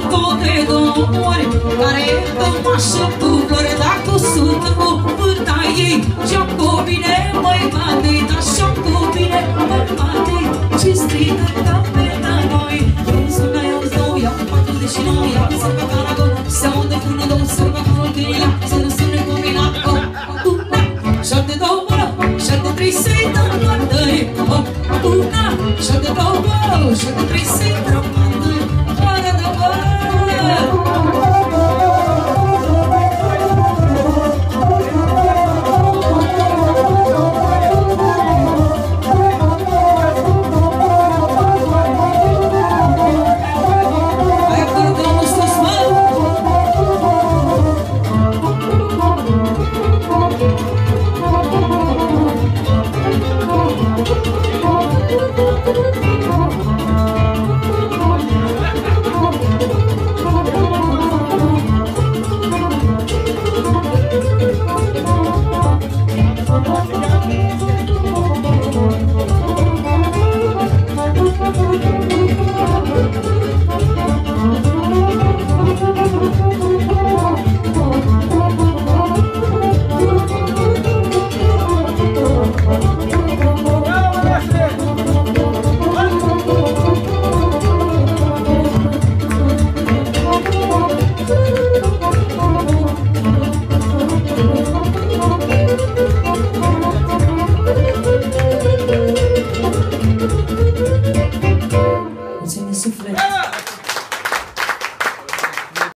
tot de două ori, care cămașă cu flori, dacă sunt cu vârta ei, și-o cu bine, măi, matei, dar și-o cu bine, măi, matei, și strigă ca pe la noi. Eu sună, eu zău, iau 49, iau sărba caragon, se audă până două sărba cu rochenia, să nu sune combinat, una, 7-2, 7-3, să-i dăm toată, una, 7-2, 7-3, să-i dăm